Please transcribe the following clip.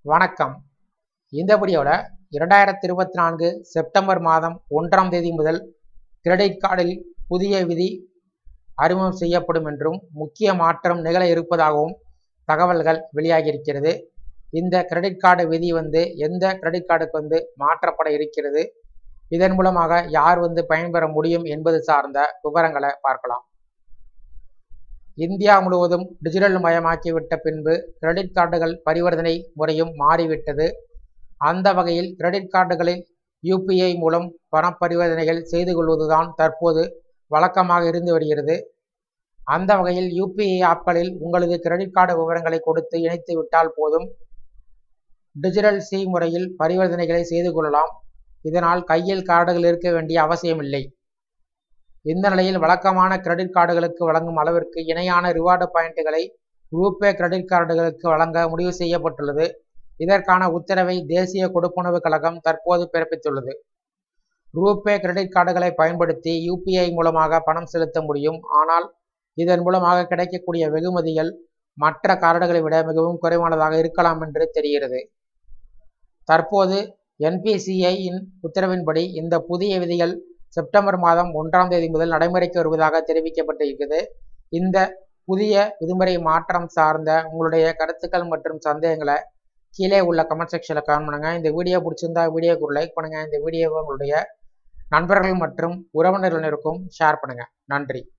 வணக்கம். இந்த வீடியோவில் 2024 செப்டம்பர் மாதம் 1ஆம் தேதி முதல் கிரெடிட் கார்டில் புதிய விதி அறிமுகம் செய்யப்படும் என்றும் முக்கிய மாற்றம் நிகழ இருப்பதாகவும் தகவல்கள் வெளியாகியிருக்கிறது. இந்த கிரெடிட் கார்டு விதி எந்த கிரெடிட் கார்டுக்கு மாற்றப்பட இருக்கிறது, இதன் மூலமாக யார் பயன்பெற முடியும் என்பது சார்ந்த விவரங்களை பார்க்கலாம். இந்தியா முழுவதும் டிஜிட்டல் மயமாக்கிவிட்ட பின்பு கிரெடிட் கார்டுகள் பரிவர்த்தனை முறையும் மாறிவிட்டது. அந்த வகையில் கிரெடிட் கார்டுகளில் UPI மூலம் பண பரிவர்த்தனைகள் செய்து கொள்வதுதான் தற்போது வழக்கமாக இருந்து வருகிறது. அந்த வகையில் UPI ஆப்களில் உங்களது கிரெடிட் கார்டு விவரங்களை கொடுத்து இணைத்து விட்டால் போதும், டிஜிட்டல் C முறையில் பரிவர்த்தனைகளை செய்து கொள்ளலாம். இதனால் கையில் கார்டுகள் இருக்க வேண்டிய அவசியமில்லை. இந்த நிலையில் வழக்கமான கிரெடிட் கார்டுகளுக்கு வழங்கும் அளவிற்கு இணையான ரிவார்டு பாயிண்ட்டுகளை ரூபே கிரெடிட் கார்டுகளுக்கு வழங்க முடிவு செய்யப்பட்டுள்ளது. இதற்கான உத்தரவை தேசிய கொடுப்பனவு கழகம் தற்போது பிறப்பித்துள்ளது. ரூபே கிரெடிட் கார்டுகளை பயன்படுத்தி UPI மூலமாக பணம் செலுத்த முடியும். ஆனால் இதன் மூலமாக கிடைக்கக்கூடிய வெகுமதிகள் மற்ற கார்டுகளை விட மிகவும் குறைவானதாக இருக்கலாம் என்று தெரிகிறது. தற்போது NPCI-இன் உத்தரவின்படி இந்த புதிய விதிகள் செப்டம்பர் மாதம் 1ஆம் தேதி முதல் நடைமுறைக்கு வருவதாக தெரிவிக்கப்பட்டிருக்கிறது. இந்த புதிய விதிமுறை மாற்றம் சார்ந்த உங்களுடைய கருத்துக்கள் மற்றும் சந்தேகங்களை கீழே உள்ள கமெண்ட் செக்ஷனில் கமெண்ட் பண்ணுங்க. இந்த வீடியோ பிடிச்சிருந்தா வீடியோக்கு ஒரு லைக் பண்ணுங்க. இந்த வீடியோவை உங்களுடைய நண்பர்கள் மற்றும் உறவினர்களுக்கும் ஷேர் பண்ணுங்க. நன்றி.